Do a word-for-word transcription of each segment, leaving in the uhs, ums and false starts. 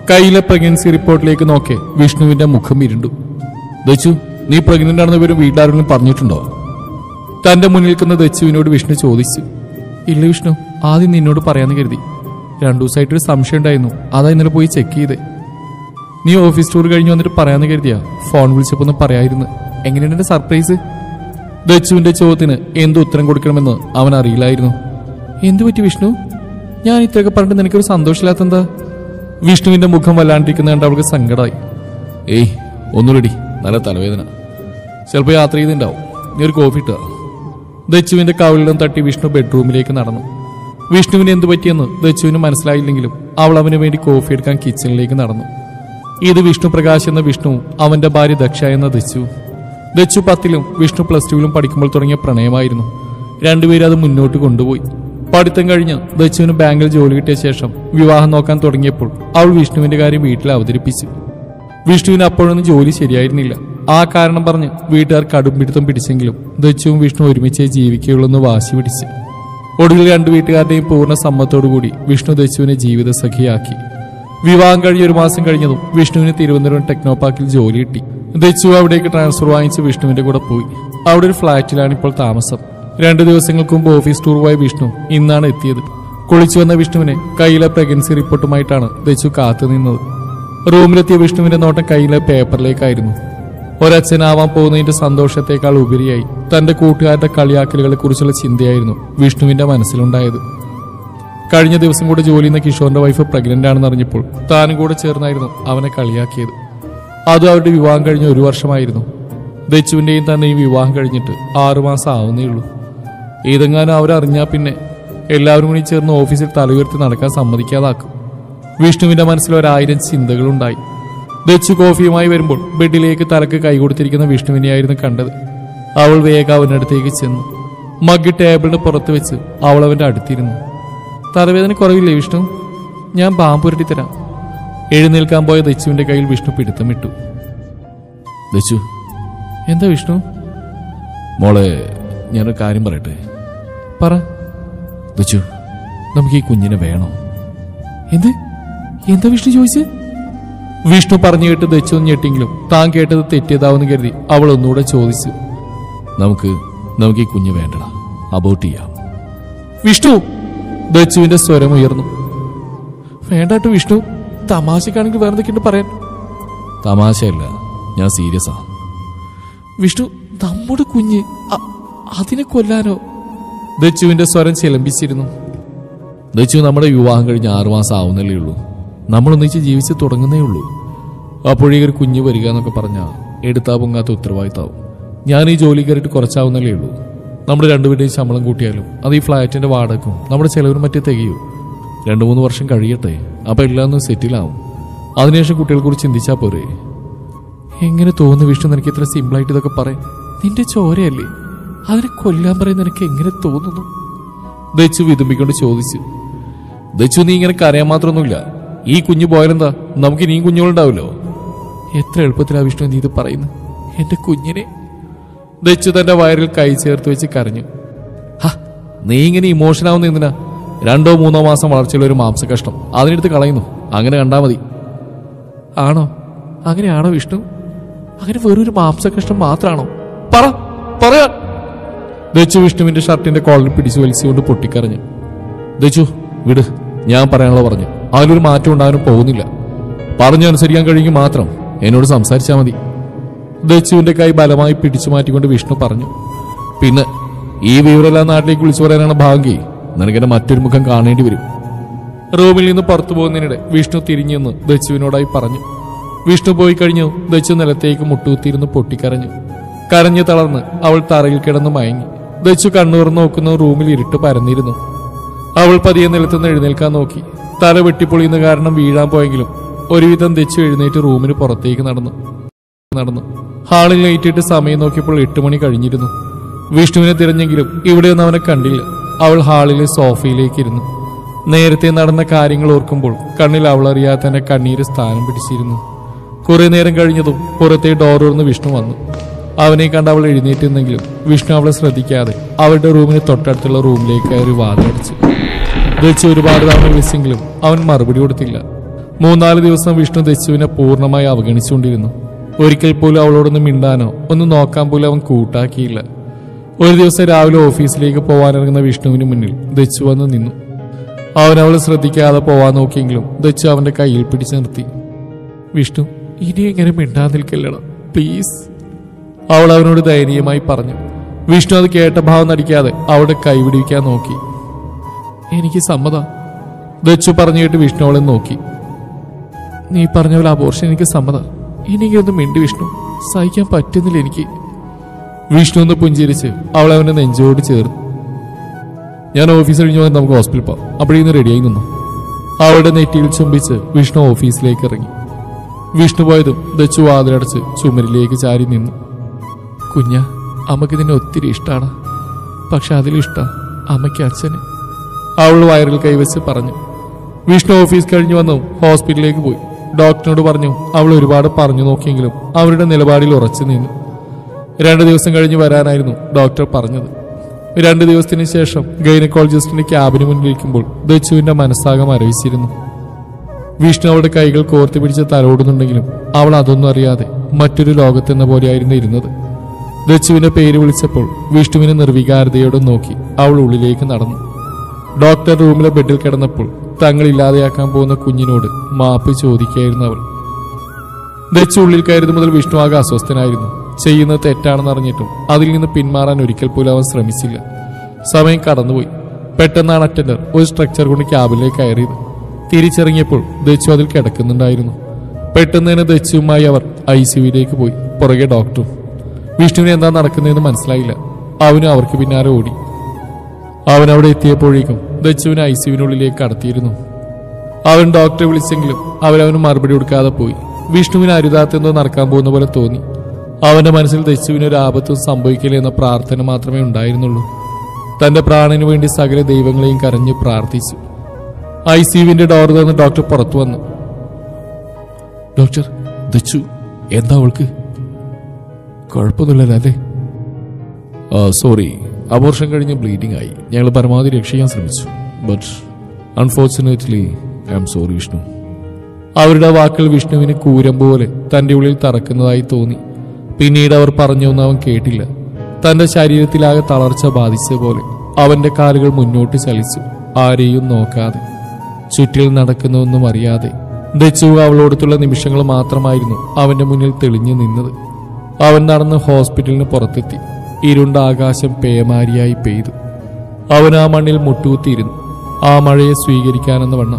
കയ്യിലെ പ്രഗ്നൻസി റിപ്പോർട്ടിലേക്ക് നോക്കെ വിഷ്ണുവിന്റെ മുഖം ഇരുണ്ടു. ദച്ചു, നീ പ്രഗ്നന്റ് ആണെന്ന് ഇവരും വീട്ടിലാരെങ്കിലും പറഞ്ഞിട്ടുണ്ടോ? തന്റെ മുന്നിൽ നിൽക്കുന്ന ദച്ചുവിനോട് വിഷ്ണു ചോദിച്ചു. ഇല്ല വിഷ്ണു, ആദ്യം നിന്നോട് പറയാന്ന് കരുതി. രണ്ടു ദിവസമായിട്ടൊരു സംശയം ഉണ്ടായിരുന്നു, അതാ ഇന്നലെ പോയി ചെക്ക് ചെയ്തേ. നീ ഓഫീസ് ടൂർ കഴിഞ്ഞ് വന്നിട്ട് പറയാന്ന് കരുതിയാ. ഫോൺ വിളിച്ചപ്പോ ഒന്ന് പറയായിരുന്നു. എങ്ങനെയുണ്ട് എന്റെ സർപ്രൈസ്? ദച്ചുവിന്റെ ചോദ്യത്തിന് എന്ത് ഉത്തരം കൊടുക്കണമെന്ന് അവൻ അറിയില്ലായിരുന്നു. എന്തു പറ്റി വിഷ്ണു? ഞാൻ ഇത്രയൊക്കെ പറഞ്ഞിട്ട് നിനക്കൊരു സന്തോഷമില്ലാത്തെന്താ? വിഷ്ണുവിന്റെ മുഖം വല്ലാണ്ടിരിക്കുന്ന കണ്ട് അവൾക്ക് സങ്കടമായി. ഏയ് ഒന്നുകൂടി, നല്ല തലവേദന. ചിലപ്പോൾ യാത്ര ചെയ്തിട്ടുണ്ടാവും. നീ ഒരു കോഫി ഇട്ടാ. ദച്ചുവിന്റെ കവിളിലും തട്ടി വിഷ്ണു ബെഡ്റൂമിലേക്ക് നടന്നു. വിഷ്ണുവിന് എന്തു പറ്റിയെന്ന് ദച്ചുവിന് മനസ്സിലായില്ലെങ്കിലും അവൾ അവന് വേണ്ടി കോഫി എടുക്കാൻ കിച്ചണിലേക്ക് നടന്നു. ഇത് വിഷ്ണു പ്രകാശ് എന്ന വിഷ്ണു, അവന്റെ ഭാര്യ ദക്ഷ എന്ന ദച്ചു. ദച്ചു പത്തിലും വിഷ്ണു പ്ലസ് ടുവിലും പഠിക്കുമ്പോൾ തുടങ്ങിയ പ്രണയമായിരുന്നു. രണ്ടുപേരും അത് മുന്നോട്ട് കൊണ്ടുപോയി. പഠിത്തം കഴിഞ്ഞ് ദച്ചുവിന് ബാങ്കിൽ ജോലി കിട്ടിയ ശേഷം വിവാഹം നോക്കാൻ തുടങ്ങിയപ്പോൾ അവൾ വിഷ്ണുവിന്റെ കാര്യം വീട്ടിൽ അവതരിപ്പിച്ചു. വിഷ്ണുവിന് അപ്പോഴൊന്നും ജോലി ശരിയായിരുന്നില്ല. ആ കാരണം പറഞ്ഞ് വീട്ടുകാർ കടുംപിടുത്തം പിടിച്ചെങ്കിലും ദച്ചുവും വിഷ്ണു ഒരുമിച്ചേ ജീവിക്കുകയുള്ളെന്ന് വാശി പിടിച്ച് ഒടുവിൽ രണ്ടു വീട്ടുകാരുടെയും പൂർണ്ണ സമ്മതത്തോടുകൂടി വിഷ്ണു ദച്ചുവിനെ ജീവിത സഖിയാക്കി. വിവാഹം കഴിഞ്ഞ് ഒരു മാസം കഴിഞ്ഞതും വിഷ്ണുവിന് തിരുവനന്തപുരം ടെക്നോ പാർക്കിൽ ജോലി കിട്ടി. ദച്ചു അവിടേക്ക് ട്രാൻസ്ഫർ വാങ്ങിച്ച് വിഷ്ണുവിന്റെ കൂടെ പോയി. അവിടെ ഒരു ഫ്ളാറ്റിലാണ് ഇപ്പോൾ താമസം. രണ്ടു ദിവസങ്ങൾക്ക് മുമ്പ് ഓഫീസ് ടൂർ പോയ വിഷ്ണു ഇന്നാണ് എത്തിയത്. കുളിച്ചു വന്ന വിഷ്ണുവിനെ കയ്യിലെ പ്രഗ്നൻസി റിപ്പോർട്ടുമായിട്ടാണ് ദച്ചു കാത്തുനിന്നത്. റൂമിലെത്തിയ വിഷ്ണുവിന്റെ നോട്ടം കയ്യിലെ പേപ്പറിലേക്കായിരുന്നു. ഒരച്ഛനാവാൻ പോകുന്നതിന്റെ സന്തോഷത്തെക്കാൾ ഉപരിയായി തന്റെ കൂട്ടുകാരുടെ കളിയാക്കലുകളെ കുറിച്ചുള്ള ചിന്തയായിരുന്നു വിഷ്ണുവിന്റെ മനസ്സിലുണ്ടായത്. കഴിഞ്ഞ ദിവസം കൂടെ ജോലി ചെയ്യുന്ന കിഷോറിന്റെ വൈഫ് പ്രഗ്നന്റ് ആണെന്ന് അറിഞ്ഞപ്പോൾ താനും കൂടെ ചേർന്നായിരുന്നു അവനെ കളിയാക്കിയത്. അതും അവരുടെ വിവാഹം കഴിഞ്ഞ ഒരു വർഷമായിരുന്നു. ദച്ചുവിന്റെയും തന്നെയും വിവാഹം കഴിഞ്ഞിട്ട് ആറുമാസം ആവുന്നേ ഉള്ളൂ. ഏതെങ്ങാനും അവരറിഞ്ഞാൽ പിന്നെ എല്ലാവരും കൂടി ചേർന്ന് ഓഫീസിൽ തലയുയർത്തി നടക്കാൻ സമ്മതിക്കാതാക്കും. വിഷ്ണുവിന്റെ മനസ്സിൽ ഒരായിരം ചിന്തകളുണ്ടായി. ദച്ചു കോഫിയുമായി വരുമ്പോൾ ബെഡിലേക്ക് തലക്ക് കൈകൊടുത്തിരിക്കുന്ന വിഷ്ണുവിനെയായിരുന്നു കണ്ടത്. അവൾ വേഗം അവന്റെ അടുത്തേക്ക് ചെന്നു. മഗ്ഗി ടേബിളിന് പുറത്ത് വെച്ച് അവൾ അവന്റെ അടുത്തിരുന്നു. തലവേദന കുറവില്ലേ വിഷ്ണു? ഞാൻ പാമ്പുരട്ടി തരാം. എഴുന്നേൽക്കാൻ പോയ ദച്ചുവിന്റെ കയ്യിൽ വിഷ്ണു പിടുത്തമിട്ടു. ദച്ചു. എന്താ വിഷ്ണു? മോളെ, ഞാനൊരു കാര്യം പറയട്ടെ. പറ. ദച്ചു, നമുക്ക് ഈ കുഞ്ഞിനെ വേണോ? എന്ത്? എന്താ വിഷ്ണു ചോദിച്ച്? വിഷ്ണു പറഞ്ഞു കേട്ട് ദച്ചു ഞെട്ടിങ്കിലും താൻ കേട്ടത് തെറ്റിയതാവെന്ന് കരുതി അവൾ ഒന്നുകൂടെ ചോദിച്ചു. നമുക്ക് നമുക്ക് ഈ കുഞ്ഞ് വേണ്ടടാ, അബോട്ട് ചെയ്യാം. വിഷ്ണു! ദച്ചുവിന്റെ സ്വരം ഉയർന്നു. വേണ്ടാട്ടു വിഷ്ണു, തമാശക്കാണെങ്കിൽ വേറെ എന്തൊക്കെയുണ്ട് പറയാൻ. തമാശയല്ല, ഞാൻ സീരിയസാ. വിഷ്ണു, നമ്മുടെ കുഞ്ഞ് അതിനെ കൊല്ലാനോ? ദച്ചുവിന്റെ സ്വരം ചിലമ്പിച്ചിരുന്നു. ദച്ചു, നമ്മുടെ വിവാഹം കഴിഞ്ഞ് ആറുമാസം ആവുന്നല്ലേ ഉള്ളൂ. നമ്മളൊന്നിച്ച് ജീവിച്ച് തുടങ്ങുന്നേ ഉള്ളൂ. അപ്പോഴേക്കൊരു കുഞ്ഞ് വരിക എന്നൊക്കെ പറഞ്ഞാൽ എടുത്താ പൊങ്ങാത്ത ഉത്തരവാദിത്താവും. ഞാൻ ഈ ജോലി കയറിയിട്ട് കുറച്ചാവുന്നല്ലേ ഉള്ളൂ. നമ്മുടെ രണ്ടുപേരുടെയും ശമ്പളം കൂട്ടിയാലും അത് ഈ ഫ്ലാറ്റിന്റെ വാടകക്കും നമ്മുടെ ചെലവിനും മറ്റേ തികയൂ. രണ്ടു മൂന്ന് വർഷം കഴിയട്ടെ, അപ്പൊ എല്ലാം ഒന്ന് സെറ്റിലാവും. അതിനുശേഷം കുട്ടികളെ കുറിച്ച് ചിന്തിച്ചാൽ പോരെ. എങ്ങനെ തോന്നുന്നു വിഷ്ണു നിനക്ക് ഇത്ര സിമ്പിളായിട്ട് ഇതൊക്കെ പറയാൻ? നിന്റെ ചോരയല്ലേ, അതിനെ കൊല്ലാൻ പറയുന്ന നിനക്ക് എങ്ങനെ തോന്നുന്നു? ദച്ചു വിതുമ്പിക്കൊണ്ട് ചോദിച്ചു. ദച്ചു, നീ ഇങ്ങനെ കരയാൻ മാത്രമൊന്നുമില്ല. ഈ കുഞ്ഞു പോയാലെന്താ, നമുക്ക് ഇനിയും കുഞ്ഞുങ്ങളുണ്ടാവല്ലോ. എത്ര എളുപ്പത്തിലാ വിഷ്ണു നീ ഇത് പറയുന്നു? എന്റെ കുഞ്ഞിനെ. ദച്ചു തന്റെ വയറിൽ കൈ ചേർത്ത് വെച്ച് കരഞ്ഞു. ഹ, നീ ഇങ്ങനെ ഇമോഷൻ ആവുന്ന എന്തിനാ? രണ്ടോ മൂന്നോ മാസം വളർച്ചയുള്ള ഒരു മാംസ കഷ്ണം അതിനെടുത്ത് കളയുന്നു. അങ്ങനെ കണ്ടാ മതി. ആണോ? അങ്ങനെയാണോ വിഷ്ണു? അങ്ങനെ വെറൊരു മാംസ കഷ്ണം മാത്രമാണോ? പറ പറയാ. ദച്ചു വിഷ്ണുവിന്റെ ഷർട്ടിന്റെ കോളർ പിടിച്ചു വലിച്ചുകൊണ്ട് പൊട്ടിക്കരഞ്ഞു. ദച്ചു, വിട്, ഞാൻ പറയാനുള്ള പറഞ്ഞു. അതിലൊരു മാറ്റം ഉണ്ടാകാനും പോകുന്നില്ല. പറഞ്ഞനുസരിക്കാൻ കഴിയുമെങ്കിൽ മാത്രം എന്നോട് സംസാരിച്ചാൽ മതി. ദച്ചുവിന്റെ കൈ ബലമായി പിടിച്ചു മാറ്റിക്കൊണ്ട് വിഷ്ണു പറഞ്ഞു. പിന്നെ ഈ വിവരമെല്ലാം നാട്ടിലേക്ക് വിളിച്ചു പറയാനാണ് ഭാഗ്യം. നിനക്കെന്നെ മറ്റൊരു മുഖം കാണേണ്ടി വരും. റൂമിൽ നിന്ന് പുറത്തു പോകുന്നതിനിടെ വിഷ്ണു തിരിഞ്ഞെന്ന് ദച്ചുവിനോടായി പറഞ്ഞു. വിഷ്ണു പോയി കഴിഞ്ഞു. ദച്ചു നിലത്തേക്ക് മുട്ടുകുത്തിയിരുന്ന് പൊട്ടിക്കരഞ്ഞു. കരഞ്ഞു തളർന്ന് അവൾ തറയിൽ കിടന്ന് മയങ്ങി. ദച്ചു കണ്ണുറന്ന് നോക്കുന്ന റൂമിൽ ഇരുട്ട് പരന്നിരുന്നു. അവൾ പതിയെ നിലത്തുനിന്ന് എഴുന്നേൽക്കാൻ നോക്കി. തല വെട്ടിപ്പൊളിയുന്ന കാരണം വീഴാൻ പോയെങ്കിലും ഒരുവിധം ദച്ചു എഴുന്നേറ്റ് റൂമിന് പുറത്തേക്ക് നടന്നു നടന്നു ഹാളിൽ ലൈറ്റിട്ട് സമയം നോക്കിയപ്പോൾ എട്ട് മണി കഴിഞ്ഞിരുന്നു. വിഷ്ണുവിനെ തിരഞ്ഞെങ്കിലും ഇവിടെയൊന്നും അവനെ കണ്ടില്ല. അവൾ ഹാളിലെ സോഫയിലേക്ക് ഇരുന്നു. നേരത്തെ നടന്ന കാര്യങ്ങൾ ഓർക്കുമ്പോൾ കണ്ണിൽ അവൾ അറിയാതെ തന്നെ കണ്ണീര് സ്ഥാനം പിടിച്ചിരുന്നു. കുറെ നേരം കഴിഞ്ഞതും പുറത്തെ ഡോർ തുറന്ന് വിഷ്ണു വന്നു. അവനെ കണ്ട് അവൾ എഴുന്നേറ്റുന്നെങ്കിലും വിഷ്ണു അവളെ ശ്രദ്ധിക്കാതെ അവളുടെ റൂമിന് തൊട്ടടുത്തുള്ള റൂമിലേക്ക് കയറി വാതിലടിച്ചു. ദച്ചു ഒരുപാട് തവണ വിളിച്ചെങ്കിലും അവൻ മറുപടി കൊടുത്തില്ല. മൂന്നാല് ദിവസം വിഷ്ണു ദച്ചുവിനെ പൂർണ്ണമായി അവഗണിച്ചുകൊണ്ടിരുന്നു. ഒരിക്കൽ പോലും അവളോടൊന്ന് മിണ്ടാനോ ഒന്ന് നോക്കാൻ പോലും അവൻ കൂട്ടാക്കിയില്ല. ഒരു ദിവസം രാവിലെ ഓഫീസിലേക്ക് പോവാനിറങ്ങുന്ന വിഷ്ണുവിന് മുന്നിൽ ദച്ചു വന്ന് നിന്നു. അവൻ അവളെ ശ്രദ്ധിക്കാതെ പോവാൻ നോക്കിയെങ്കിലും ദച്ചു അവന്റെ കയ്യിൽ പിടിച്ചു നിർത്തി. വിഷ്ണു, ഇനി എങ്ങനെ മിണ്ടാൻ നിൽക്കല്ലട പ്ലീസ്, അവൾ അവനോട് ദയനീയമായി പറഞ്ഞു. വിഷ്ണു അത് കേട്ട ഭാവം നടിക്കാതെ അവളുടെ കൈ പിടിക്കാൻ നോക്കി. എനിക്ക് സമ്മതം, ദച്ചു പറഞ്ഞു കേട്ട് വിഷ്ണു അവളെ നോക്കി. നീ പറഞ്ഞ പോലെ അബോർഷൻ എനിക്ക് സമ്മതം. എനിക്കൊന്ന് മിണ്ടി വിഷ്ണു, സഹിക്കാൻ പറ്റുന്നില്ല എനിക്ക്. വിഷ്ണു ഒന്ന് പുഞ്ചിരിച്ച് അവളെ അവന്റെ നെഞ്ചോട് ചേർന്നു. ഞാൻ ഓഫീസ് കഴിഞ്ഞ് വന്ന് നമുക്ക് ഹോസ്പിറ്റലിൽ പോവാം, അപ്പോഴേന്ന് റെഡിയായി നിന്നു. അവളുടെ നെറ്റിയിൽ ചുംബിച്ച് വിഷ്ണു ഓഫീസിലേക്ക് ഇറങ്ങി. വിഷ്ണു പോയതും ദച്ചു വാതിലടച്ച് ചുമരിലേക്ക് ചാരി നിന്നു. കുഞ്ഞ, അമ്മക്ക് നിന്നെ ഒത്തിരി ഇഷ്ടമാണ്, പക്ഷെ അതിലിഷ്ടം അമ്മയ്ക്ക് അച്ഛന്, അവൾ വയറിൽ കൈവച്ച് പറഞ്ഞു. വിഷ്ണു ഓഫീസ് കഴിഞ്ഞു വന്നു ഹോസ്പിറ്റലിലേക്ക് പോയി. ഡോക്ടറിനോട് പറഞ്ഞു. അവൾ ഒരുപാട് പറഞ്ഞു നോക്കിയെങ്കിലും അവരുടെ നിലപാടിൽ ഉറച്ചു നിന്നു. രണ്ടു ദിവസം കഴിഞ്ഞ് വരാനായിരുന്നു ഡോക്ടർ പറഞ്ഞത്. രണ്ടു ദിവസത്തിന് ശേഷം ഗൈനക്കോളജിസ്റ്റിന്റെ ക്യാബിന് മുന്നിലിരിക്കുമ്പോൾ ദച്ചുവിന്റെ മനസ്സാകം മരവിച്ചിരുന്നു. വിഷ്ണു അവളുടെ കൈകൾ കോർത്തി പിടിച്ച് തലോടുന്നുണ്ടെങ്കിലും അവൾ അതൊന്നും അറിയാതെ മറ്റൊരു ലോകത്തെന്ന പോലെയായിരുന്നു ഇരുന്നത്. ദച്ചുവിന്റെ പേര് വിളിച്ചപ്പോൾ വിഷ്ണുവിനെ നിർവികാരതയോടെ നോക്കി അവൾ ഉള്ളിലേക്ക് നടന്നു. ഡോക്ടർ റൂമിലെ ബെഡിൽ കിടന്നപ്പോൾ തങ്ങൾ ഇല്ലാതെയാക്കാൻ പോകുന്ന കുഞ്ഞിനോട് മാപ്പ് ചോദിക്കുകയായിരുന്നു അവൾ. ദച്ചു ഉള്ളിൽ കയറിയത് മുതൽ വിഷ്ണു ആകെ അസ്വസ്ഥനായിരുന്നു. ചെയ്യുന്നത് തെറ്റാണെന്ന് അറിഞ്ഞിട്ടും അതിൽ നിന്ന് പിന്മാറാൻ ഒരിക്കൽ പോലും അവൻ ശ്രമിച്ചില്ല. സമയം കടന്നുപോയി. പെട്ടെന്നാണ് അറ്റൻഡർ ഒരു സ്ട്രക്ചർ കൊണ്ട് ക്യാബിലേക്ക് കയറിയത്. തിരിച്ചിറങ്ങിയപ്പോൾ ദച്ചു അതിൽ കിടക്കുന്നുണ്ടായിരുന്നു. പെട്ടെന്ന് തന്നെ ദച്ചുവുമായി അവർ ഐ സിയുവിലേക്ക് പോയി. പുറകെ ഡോക്ടറും. വിഷ്ണുവിന് എന്താ നടക്കുന്നതെന്ന് മനസ്സിലായില്ല. അവനും അവർക്ക് പിന്നാലെ ഓടി. അവൻ അവിടെ എത്തിയപ്പോഴേക്കും ദച്ചുവിനെ ഐ സിയുവിനുള്ളിലേക്ക് കടത്തിയിരുന്നു. അവൻ ഡോക്ടറെ വിളിച്ചെങ്കിലും അവരവന് മറുപടി കൊടുക്കാതെ പോയി. വിഷ്ണുവിന് അരുതാത്തെന്തോ നടക്കാൻ പോകുന്ന പോലെ തോന്നി. അവന്റെ മനസ്സിൽ ദച്ചുവിന് ഒരു ആപത്തും സംഭവിക്കില്ല എന്ന പ്രാർത്ഥന മാത്രമേ ഉണ്ടായിരുന്നുള്ളൂ. തന്റെ പ്രാണന് വേണ്ടി സകല ദൈവങ്ങളെയും കരഞ്ഞ് പ്രാർത്ഥിച്ചു. ഐ സിയുവിന്റെ ഡോർ തുറന്ന് ഡോക്ടർ പുറത്തു വന്നു. ഡോക്ടർ, ദച്ചു എന്താ അവൾക്ക്? കുഴപ്പമൊന്നുമില്ലല്ലോ അല്ലേ? ആ സോറി, അബോർഷൻ കഴിഞ്ഞ് ബ്ലീഡിംഗ് ആയി. ഞങ്ങൾ പരമാവധി രക്ഷിക്കാൻ ശ്രമിച്ചു. But unfortunately I am sorry Vishnu. അവരുടെ വാക്കുകൾ വിഷ്ണുവിന് കൂരം പോലെ തന്റെ ഉള്ളിൽ തറക്കുന്നതായി തോന്നി. പിന്നീട് അവർ പറഞ്ഞൊന്നും അവൻ കേട്ടില്ല. തന്റെ ശരീരത്തിലാകെ തളർച്ച ബാധിച്ച പോലെ അവന്റെ കാലുകൾ മുന്നോട്ട് ചലിച്ചു. ആരെയും നോക്കാതെ, ചുറ്റിൽ നടക്കുന്നതൊന്നും അറിയാതെ. ദച്ചു അവളോടത്തുള്ള നിമിഷങ്ങൾ മാത്രമായിരുന്നു അവന്റെ മുന്നിൽ തെളിഞ്ഞു നിന്നത്. അവൻ നടന്ന് ഹോസ്പിറ്റലിന് പുറത്തെത്തി. ഇരുണ്ട ആകാശം പേമാരിയായി പെയ്തു. അവൻ ആ മണ്ണിൽ മുട്ടുകുത്തിയിരുന്നു, ആ മഴയെ സ്വീകരിക്കാനെന്ന വണ്ണം.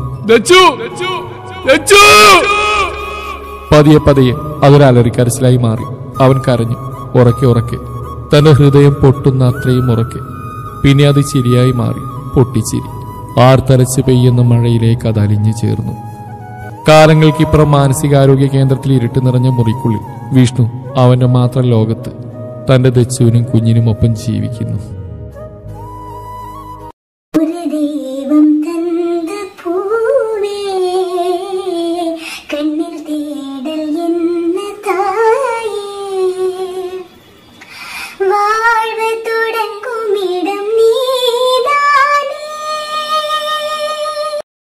പതിയെ പതിയെ അതൊരു അലറിക്കരച്ചിലായി മാറി. അവൻ കരഞ്ഞു, ഉറക്കെ ഉറക്കെ, തന്റെ ഹൃദയം പൊട്ടുന്ന അത്രയും ഉറക്കെ. പിന്നെ അത് ചിരിയായി മാറി, പൊട്ടിച്ചിരി. ആർത്തലച്ച് പെയ്യുന്ന മഴയിലേക്ക് അത് അലിഞ്ഞു ചേർന്നു. കാലങ്ങൾക്കിപ്പുറം മാനസികാരോഗ്യ കേന്ദ്രത്തിൽ ഇരുട്ട് നിറഞ്ഞ മുറിക്കുള്ളിൽ വിഷ്ണു അവന്റെ മാത്രം ലോകത്ത് തന്റെ ദച്ചുവിനും കുഞ്ഞിനും ഒപ്പം ജീവിക്കുന്നു.